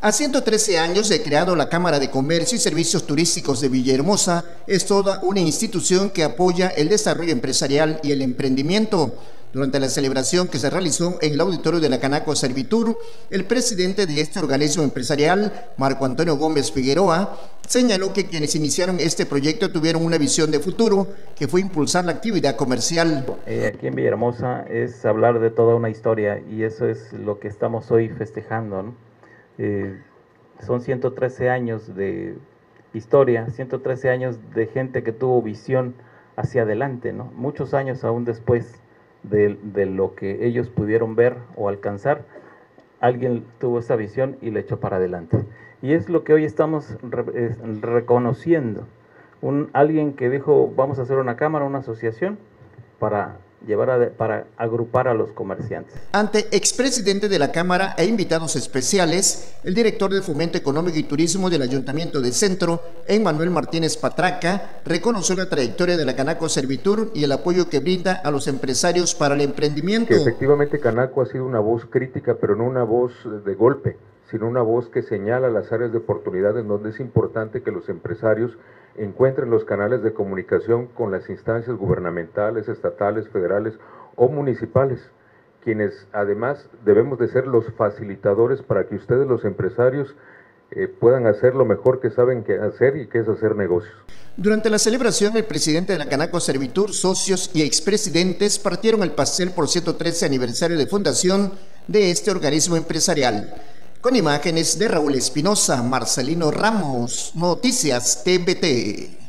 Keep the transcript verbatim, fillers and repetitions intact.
A ciento trece años de creado la Cámara de Comercio y Servicios Turísticos de Villahermosa, es toda una institución que apoya el desarrollo empresarial y el emprendimiento. Durante la celebración que se realizó en el auditorio de la Canaco Servitur, el presidente de este organismo empresarial, Marco Antonio Gómez Figueroa, señaló que quienes iniciaron este proyecto tuvieron una visión de futuro, que fue impulsar la actividad comercial. Eh, aquí en Villahermosa es hablar de toda una historia y eso es lo que estamos hoy festejando, ¿no? Eh, son ciento trece años de historia, ciento trece años de gente que tuvo visión hacia adelante, ¿no? Muchos años aún después de, de lo que ellos pudieron ver o alcanzar, alguien tuvo esa visión y le echó para adelante. Y es lo que hoy estamos re, eh, reconociendo. Un, alguien que dijo, vamos a hacer una cámara, una asociación para llevar a, para agrupar a los comerciantes. Ante expresidente de la Cámara e invitados especiales, el director de Fomento Económico y Turismo del Ayuntamiento de Centro, Emmanuel Martínez Patraca, reconoció la trayectoria de la Canaco Servitur y el apoyo que brinda a los empresarios para el emprendimiento. Que efectivamente Canaco ha sido una voz crítica, pero no una voz de golpe, sino una voz que señala las áreas de oportunidad en donde es importante que los empresarios encuentren los canales de comunicación con las instancias gubernamentales, estatales, federales o municipales, quienes además debemos de ser los facilitadores para que ustedes, los empresarios, eh, puedan hacer lo mejor que saben que hacer y que es hacer negocios. Durante la celebración, el presidente de la Canaco Servitur, socios y expresidentes partieron el pastel por ciento trece aniversario de fundación de este organismo empresarial. Con imágenes de Raúl Espinosa, Marcelino Ramos, Noticias T V T.